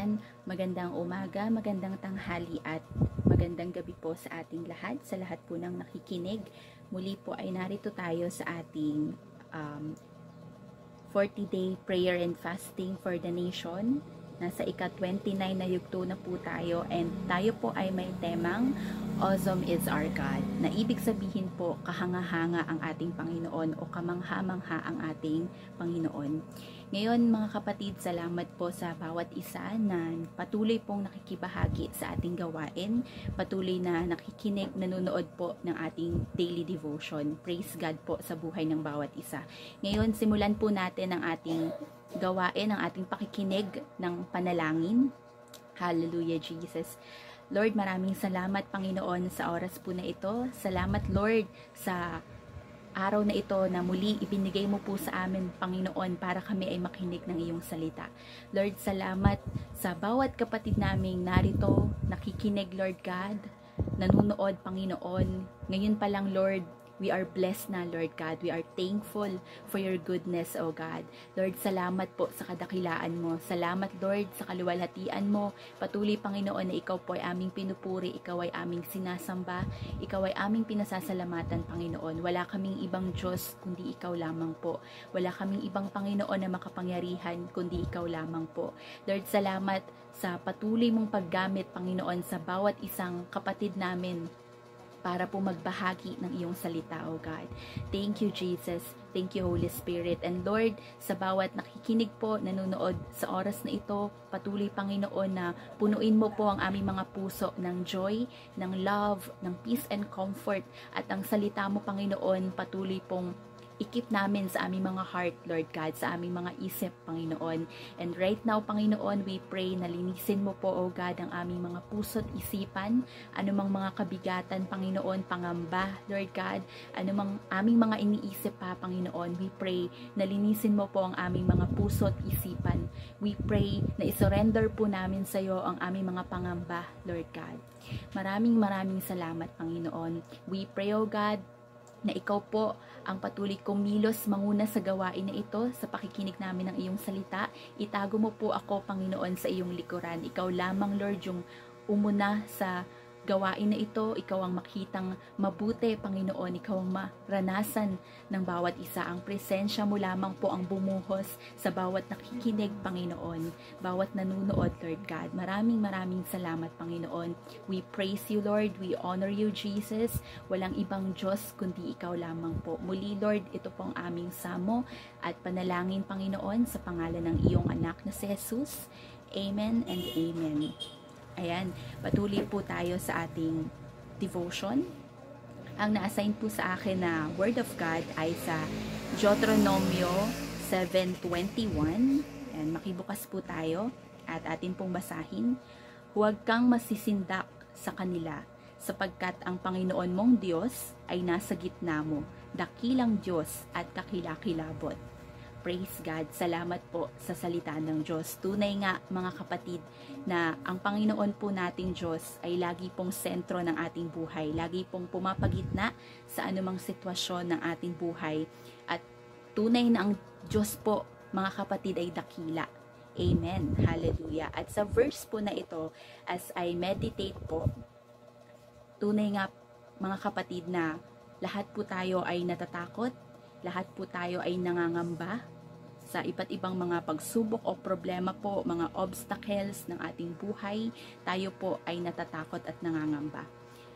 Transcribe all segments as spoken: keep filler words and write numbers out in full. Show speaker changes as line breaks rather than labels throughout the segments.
Ayan, magandang umaga, magandang tanghali at magandang gabi po sa ating lahat, sa lahat po ng nakikinig. Muli po ay narito tayo sa ating um, forty day prayer and fasting for the nation. Nasa ika twenty-nine na yugto na po tayo and tayo po ay may temang Awesome is our God, na ibig sabihin po kahanga-hanga ang ating Panginoon o kamangha-mangha ang ating Panginoon. Ngayon mga kapatid, salamat po sa bawat isa na patuloy pong nakikibahagi sa ating gawain, patuloy na nakikinig, nanonood po ng ating daily devotion. Praise God po sa buhay ng bawat isa. Ngayon, simulan po natin ang ating gawain, ang ating pakikinig ng panalangin. Hallelujah, Jesus. Lord, maraming salamat Panginoon sa oras po na ito. Salamat Lord sa araw na ito na muli ibinigay mo po sa amin, Panginoon, para kami ay makinig ng iyong salita. Lord, salamat sa bawat kapatid naming narito, nakikinig, Lord God, nanunood, Panginoon. Ngayon pa lang, Lord, we are blessed na, Lord God. We are thankful for your goodness, O God. Lord, salamat po sa kadakilaan mo. Salamat, Lord, sa kaluwalhatian mo. Patuloy, Panginoon, na ikaw po ay aming pinupuri, ikaw ay aming sinasamba, ikaw ay aming pinasasalamatan, Panginoon. Wala kaming ibang Diyos, kundi ikaw lamang po. Wala kaming ibang Panginoon na makapangyarihan, kundi ikaw lamang po. Lord, salamat sa patuloy mong paggamit, Panginoon, sa bawat isang kapatid namin, para po magbahagi ng iyong salita, O God. Thank you, Jesus. Thank you, Holy Spirit. And Lord, sa bawat nakikinig po, nanonood sa oras na ito, patuloy, Panginoon, na punuin mo po ang aming mga puso ng joy, ng love, ng peace and comfort. At ang salita mo, Panginoon, patuloy pong ikip namin sa aming mga heart, Lord God, sa aming mga isip, Panginoon. And right now, Panginoon, we pray na linisin mo po, O God, ang aming mga puso't isipan, anumang mga kabigatan, Panginoon, pangamba, Lord God, anumang aming mga iniisip pa, Panginoon, we pray na linisin mo po ang aming mga puso't isipan. We pray na isurrender po namin sa iyo ang aming mga pangamba, Lord God. Maraming maraming salamat, Panginoon. We pray, O God, na ikaw po ang patuloy kumilos manguna sa gawain na ito, sa pakikinig namin ng iyong salita. Itago mo po ako, Panginoon, sa iyong likuran. Ikaw lamang, Lord, yung umuna sa gawain na ito. Ikaw ang makitang mabuti, Panginoon. Ikaw ang maranasan ng bawat isa. Ang presensya mo lamang po ang bumuhos sa bawat nakikinig, Panginoon. Bawat nanunood, Lord God. Maraming maraming salamat, Panginoon. We praise you, Lord. We honor you, Jesus. Walang ibang Diyos kundi ikaw lamang po. Muli, Lord, ito pong aming samo at panalangin, Panginoon, sa pangalan ng iyong anak na si Jesus. Amen and amen. Ayan, patuloy po tayo sa ating devotion. Ang na-assign po sa akin na Word of God ay sa Deuteronomio seven twenty-one. Ayan, makibukas po tayo at atin pong basahin. Huwag kang masisindak sa kanila, sapagkat ang Panginoon mong Diyos ay nasa gitna mo, dakilang Diyos at kakilakilabot. Praise God. Salamat po sa salita ng Diyos. Tunay nga, mga kapatid, na ang Panginoon po nating Diyos ay lagi pong sentro ng ating buhay. Lagi pong pumapagitna sa anumang sitwasyon ng ating buhay. At tunay na ang Diyos po, mga kapatid, ay dakila. Amen. Hallelujah. At sa verse po na ito, as I meditate po, tunay nga, mga kapatid, na lahat po tayo ay natatakot, lahat po tayo ay nangangamba sa iba't ibang mga pagsubok o problema po, mga obstacles ng ating buhay. Tayo po ay natatakot at nangangamba.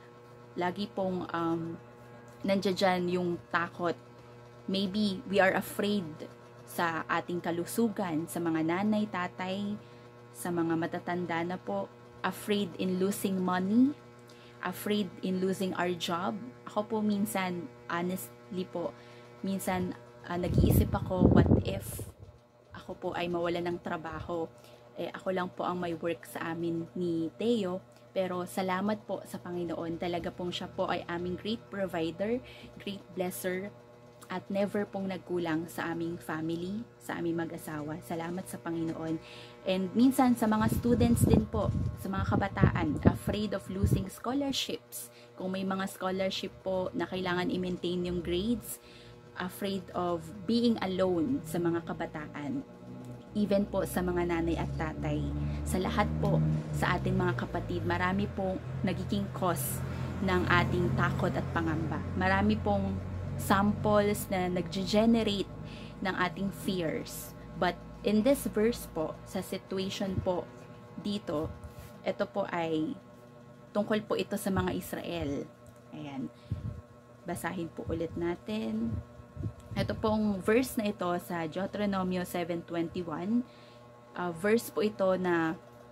Lagi pong um, nandiyan dyan yung takot. Maybe we are afraid sa ating kalusugan, sa mga nanay, tatay, sa mga matatanda na po. Afraid in losing money, afraid in losing our job. Ako po minsan, honestly po, minsan uh, nag-iisip ako, what if ako po ay mawala ng trabaho? Eh, ako lang po ang may work sa amin ni Teo, pero salamat po sa Panginoon. Talaga pong siya po ay aming great provider, great blesser, at never pong nagkulang sa aming family, sa aming mag-asawa. Salamat sa Panginoon. And minsan sa mga students din po, sa mga kabataan, afraid of losing scholarships. Kung may mga scholarship po na kailangan i-maintain yung grades, afraid of being alone sa mga kabataan. even po sa mga nanay at tatay. Sa lahat po sa ating mga kapatid, marami pong nagiging cause ng ating takot at pangamba. Marami pong samples na nag-generate ng ating fears. But in this verse po, sa situation po dito, ito po ay tungkol po ito sa mga Israel. Ayan. Basahin po ulit natin. Ito pong verse na ito sa Deuteronomy seven twenty-one. Uh, verse po ito na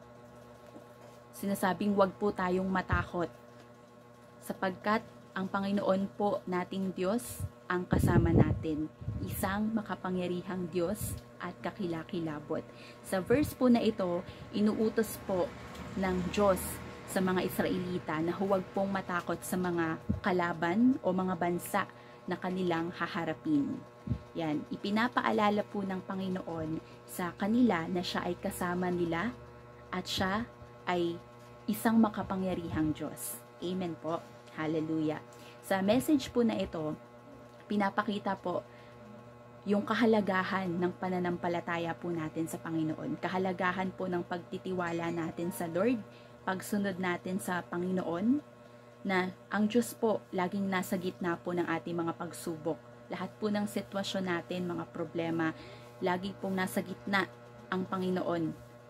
sinasabing wag po tayong matakot sapagkat ang Panginoon po nating Diyos ang kasama natin. Isang makapangyarihang Diyos at kakilakilabot. Sa verse po na ito, inuutos po ng Diyos sa mga Israelita na huwag pong matakot sa mga kalaban o mga bansa na kanilang haharapin. Yan, ipinapaalala po ng Panginoon sa kanila na siya ay kasama nila at siya ay isang makapangyarihang Diyos. Amen po. Hallelujah. Sa message po na ito, pinapakita po yung kahalagahan ng pananampalataya po natin sa Panginoon. Kahalagahan po ng pagtitiwala natin sa Lord, pagsunod natin sa Panginoon, na ang Diyos po laging nasa gitna po ng ating mga pagsubok. Lahat po ng sitwasyon natin, mga problema, lagi pong nasa gitna ang Panginoon.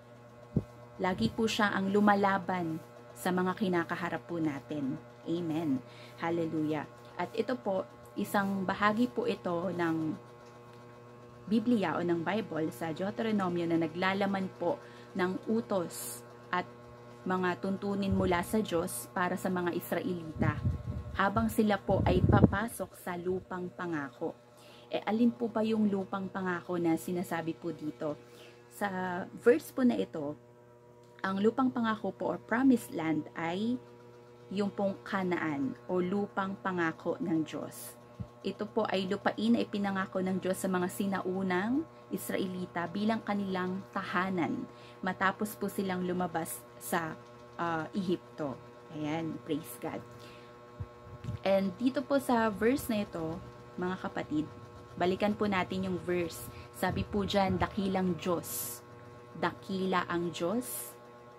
Lagi po siya ang lumalaban sa mga kinakaharap po natin. Amen. Hallelujah. At ito po, isang bahagi po ito ng Biblia o ng Bible sa Deuteronomy na naglalaman po ng utos at mga tuntunin mula sa Diyos para sa mga Israelita habang sila po ay papasok sa lupang pangako. E alin po ba yung lupang pangako na sinasabi po dito? Sa verse po na ito, ang lupang pangako po or promised land ay yung pong Kanaan o lupang pangako ng Diyos. Ito po ay lupain na ipinangako ng Diyos sa mga sinaunang Israelita bilang kanilang tahanan matapos po silang lumabas sa uh, Ehipto. Ayan, praise God. And dito po sa verse na ito, mga kapatid, balikan po natin yung verse. Sabi po dyan, dakilang Diyos. Dakila ang Diyos.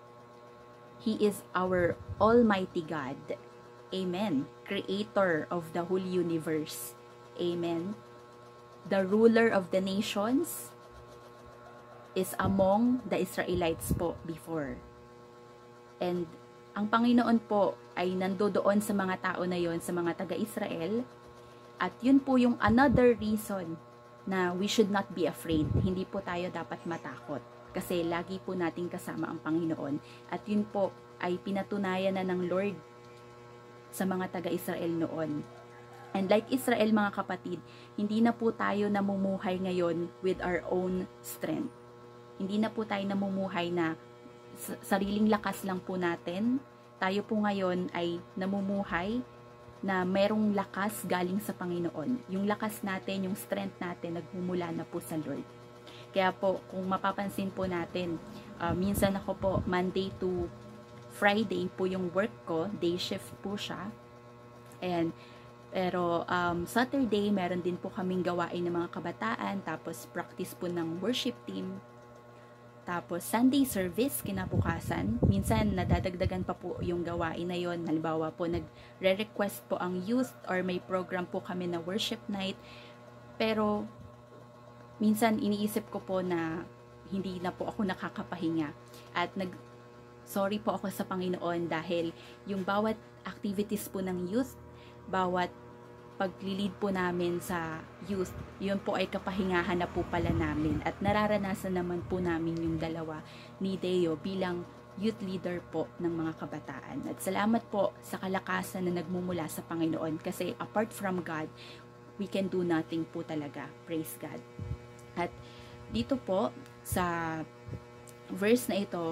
He is our Almighty God. Amen. Creator of the whole universe. Amen. The ruler of the nations is among the Israelites po before. And ang Panginoon po ay nandoon sa mga tao na yon, sa mga taga-Israel. At yun po yung another reason na we should not be afraid. Hindi po tayo dapat matakot. Kasi lagi po nating kasama ang Panginoon. At yun po ay pinatunayan na ng Lord sa mga taga-Israel noon. And like Israel, mga kapatid, hindi na po tayo namumuhay ngayon with our own strength. Hindi na po tayo namumuhay na sariling lakas lang po natin. Tayo po ngayon ay namumuhay na merong lakas galing sa Panginoon. Yung lakas natin, yung strength natin, nagmumula na po sa Lord. Kaya po, kung mapapansin po natin, uh, minsan ako po, Monday to Friday po yung work ko, day shift po siya. And pero um, Saturday, meron din po kaming gawain ng mga kabataan, tapos practice po ng worship team. Tapos Sunday service kinabukasan. Minsan nadadagdagan pa po yung gawain na yon. Halimbawa po, nagre-request po ang youth or may program po kami na worship night. Pero minsan iniisip ko po na hindi na po ako nakakapahinga. At nag sorry po ako sa Panginoon dahil yung bawat activities po ng youth, bawat paglilid po namin sa youth, yun po ay kapahingahan na po pala namin. At nararanasan naman po namin yung dalawa ni Deo bilang youth leader po ng mga kabataan. At salamat po sa kalakasan na nagmumula sa Panginoon kasi apart from God, we can do nothing po talaga. Praise God. At dito po sa verse na ito,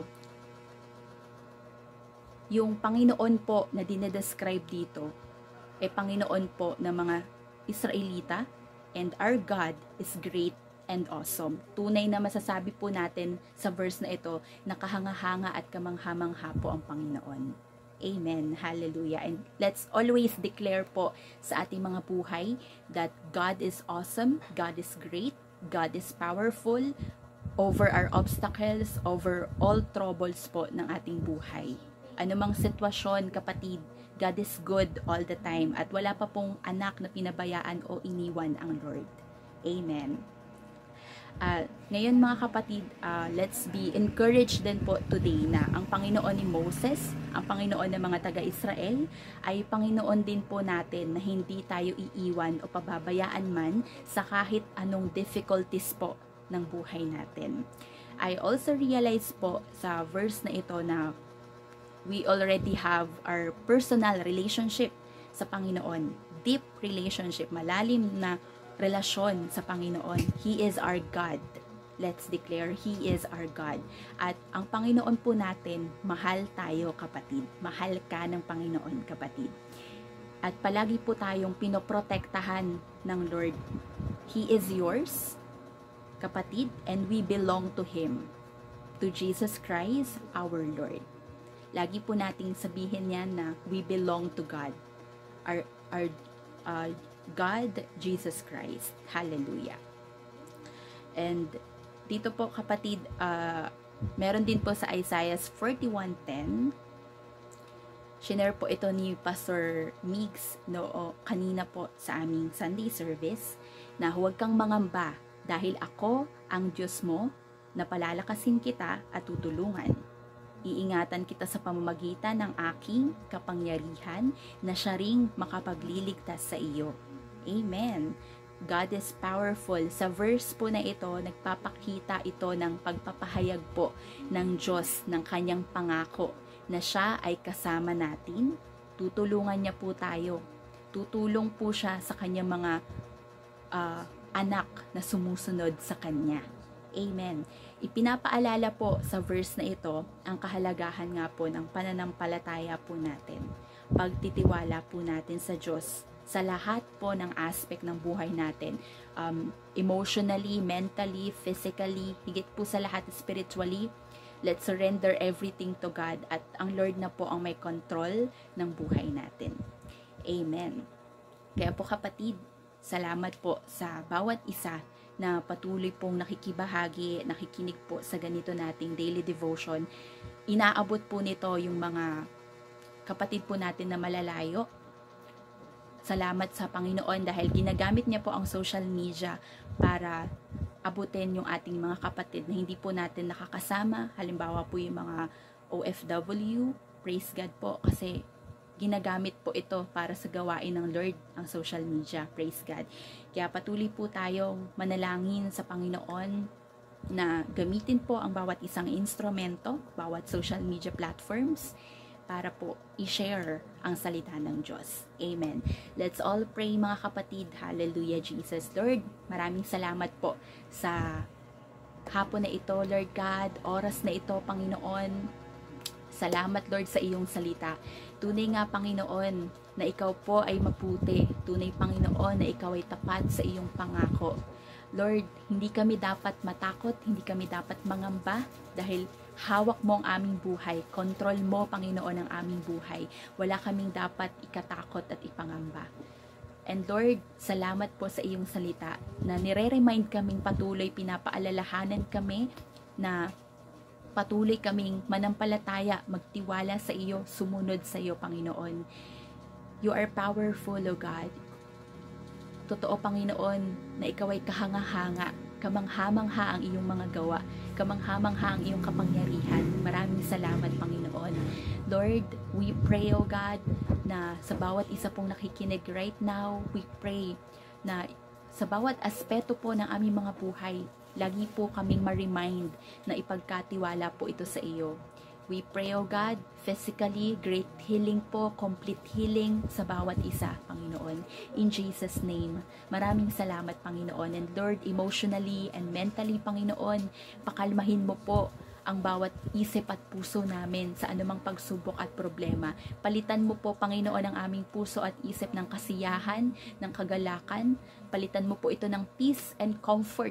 yung Panginoon po na dinedescribe dito, ay Panginoon po ng mga Israelita, and our God is great and awesome. Tunay na masasabi po natin sa verse na ito na kahanga-hanga at kamangha-mangha po ang Panginoon. Amen. Hallelujah. And let's always declare po sa ating mga buhay that God is awesome, God is great, God is powerful, over our obstacles, over all troubles po ng ating buhay. Anumang sitwasyon, kapatid, God is good all the time at wala pa pong anak na pinabayaan o iniwan ang Lord. Amen. Uh, ngayon mga kapatid, uh, let's be encouraged din po today na ang Panginoon ni Moses, ang Panginoon ng mga taga-Israel, ay Panginoon din po natin na hindi tayo iiwan o pababayaan man sa kahit anong difficulties po ng buhay natin. I also realize po sa verse na ito na we already have our personal relationship sa Panginoon, deep relationship, malalim na relasyon sa Panginoon. He is our God. Let's declare, He is our God. At ang Panginoon po natin, mahal tayo kapatid. Mahal ka ng Panginoon kapatid. At palagi po tayong pinoprotektahan ng Lord. He is yours, kapatid, and we belong to Him. To Jesus Christ, our Lord. Lagi po nating sabihin yan na we belong to God. Our, our uh, God, Jesus Christ. Hallelujah. And dito po kapatid, uh, meron din po sa Isaiah forty-one ten. Shinare po ito ni Pastor Migs no, o, kanina po sa aming Sunday service na huwag kang mangamba dahil ako ang Diyos mo na palalakasin kita at tutulungan. Iingatan kita sa pamamagitan ng aking kapangyarihan na siya ring makapagliligtas sa iyo. Amen. God is powerful. Sa verse po na ito, nagpapakita ito ng pagpapahayag po ng Diyos ng kanyang pangako na siya ay kasama natin. Tutulungan niya po tayo. Tutulong po siya sa kanyang mga uh, anak na sumusunod sa kanya. Amen. Ipinapaalala po sa verse na ito ang kahalagahan nga po ng pananampalataya po natin. Pagtitiwala po natin sa Diyos sa lahat po ng aspect ng buhay natin. Um, emotionally, mentally, physically, higit po sa lahat spiritually. Let's surrender everything to God at ang Lord na po ang may control ng buhay natin. Amen. Kaya po kapatid, salamat po sa bawat isa na patuloy pong nakikibahagi, nakikinig po sa ganito nating daily devotion. Inaabot po nito yung mga kapatid po natin na malalayo. Salamat sa Panginoon dahil ginagamit niya po ang social media para abutin yung ating mga kapatid na hindi po natin nakakasama. Halimbawa po yung mga O F W. Praise God po kasi ginagamit po ito para sa gawain ng Lord ang social media. Praise God. Kaya patuloy po tayong manalangin sa Panginoon na gamitin po ang bawat isang instrumento, bawat social media platforms para po i-share ang salita ng Diyos. Amen. Let's all pray mga kapatid. Hallelujah, Jesus. Lord, maraming salamat po sa hapon na ito, Lord God, oras na ito, Panginoon. Salamat, Lord, sa iyong salita. Tunay nga, Panginoon, na ikaw po ay maputi. Tunay, Panginoon, na ikaw ay tapat sa iyong pangako. Lord, hindi kami dapat matakot, hindi kami dapat mangamba dahil hawak mo ang aming buhay. Kontrol mo, Panginoon, ang aming buhay. Wala kaming dapat ikatakot at ipangamba. And Lord, salamat po sa iyong salita na nire-remind kaming patuloy, pinapaalalahanan kami na patuloy kaming manampalataya, magtiwala sa iyo, sumunod sa iyo, Panginoon. You are powerful, O God. Totoo, Panginoon, na ikaw ay kahanga-hanga, kamangha-mangha ang iyong mga gawa, kamangha-mangha ang iyong kapangyarihan. Maraming salamat, Panginoon. Lord, we pray, O God, na sa bawat isa pong nakikinig right now, we pray na sa bawat aspeto po ng aming mga buhay, lagi po kaming ma-remind na ipagkatiwala po ito sa iyo. We pray, O God, physically, great healing po, complete healing sa bawat isa, Panginoon. In Jesus' name, maraming salamat, Panginoon. And Lord, emotionally and mentally, Panginoon, pakalmahin mo po ang bawat isip at puso namin sa anumang pagsubok at problema. Palitan mo po, Panginoon, ang aming puso at isip ng kasiyahan, ng kagalakan. Palitan mo po ito ng peace and comfort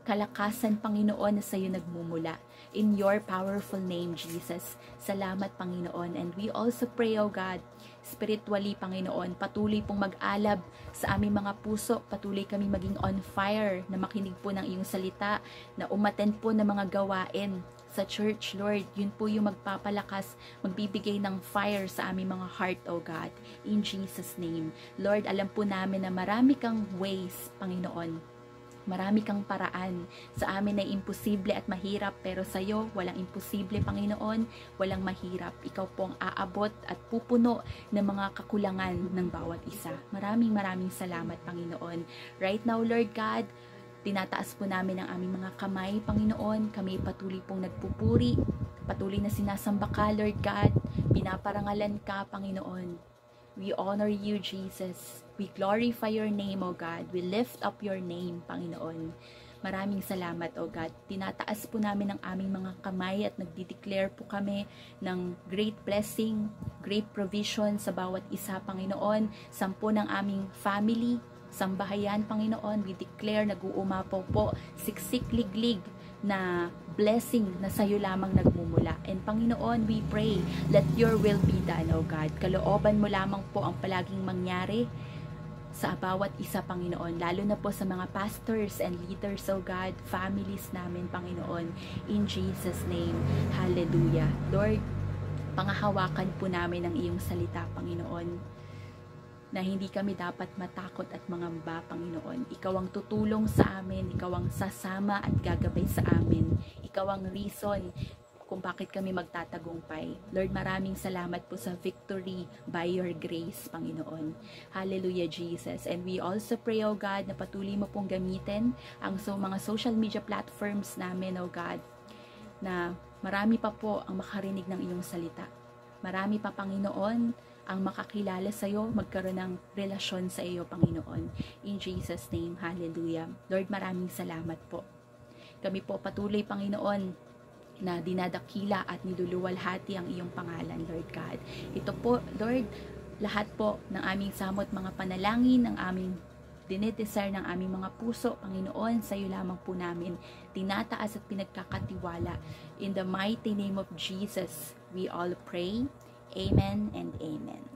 kalakasan, Panginoon, na sa iyo nagmumula. In your powerful name, Jesus. Salamat, Panginoon. And we also pray, O God, spiritually, Panginoon, patuloy pong mag-alab sa aming mga puso, patuloy kami maging on fire, na makinig po ng iyong salita, na umattend po ng mga gawain sa church, Lord. Yun po yung magpapalakas, magbibigay ng fire sa aming mga heart, O God. In Jesus' name. Lord, alam po namin na marami kang ways, Panginoon. Marami kang paraan. Sa amin ay imposible at mahirap, pero sa iyo walang imposible, Panginoon, walang mahirap. Ikaw pong aabot at pupuno ng mga kakulangan ng bawat isa. Maraming maraming salamat, Panginoon. Right now, Lord God, tinataas po namin ang aming mga kamay, Panginoon. Kami patuloy pong nagpupuri, patuloy na sinasamba ka, Lord God. Pinaparangalan ka, Panginoon. We honor you, Jesus. We glorify your name, O God. We lift up your name, Panginoon. Maraming salamat, O God. Tinataas po namin ang aming mga kamay at nagdi-declare po kami ng great blessing, great provision sa bawat isa, Panginoon. Sampo ng aming family, sambahayan, Panginoon. We declare, nag-uumapaw po, siksik, liglig, na blessing na sa iyo lamang nagmumula. And Panginoon, we pray, let your will be done, O God. Kalooban mo lamang po ang palaging mangyari sa bawat isa, Panginoon, lalo na po sa mga pastors and leaders, O God, families namin, Panginoon, in Jesus' name. Hallelujah. Lord, pangahawakan po namin ang iyong salita, Panginoon, na hindi kami dapat matakot at mangamba, Panginoon. Ikaw ang tutulong sa amin, ikaw ang sasama at gagabay sa amin. Ikaw ang reason kung bakit kami magtatagumpay. Lord, maraming salamat po sa victory by your grace, Panginoon. Hallelujah, Jesus. And we also pray, O God, na patuloy mo pong gamitin ang so, mga social media platforms namin, O God, na marami pa po ang makarinig ng iyong salita. Marami pa, Panginoon, ang makakilala sa iyo, magkaroon ng relasyon sa iyo, Panginoon. In Jesus' name, hallelujah. Lord, maraming salamat po. Kami po patuloy, Panginoon, na dinadakila at niluluwalhati ang iyong pangalan, Lord God. Ito po, Lord, lahat po ng aming samot mga panalangin, ng aming dinidesire ng aming mga puso, Panginoon, sa iyo lamang po namin tinataas at pinagkakatiwala. In the mighty name of Jesus, we all pray. Amen and amen.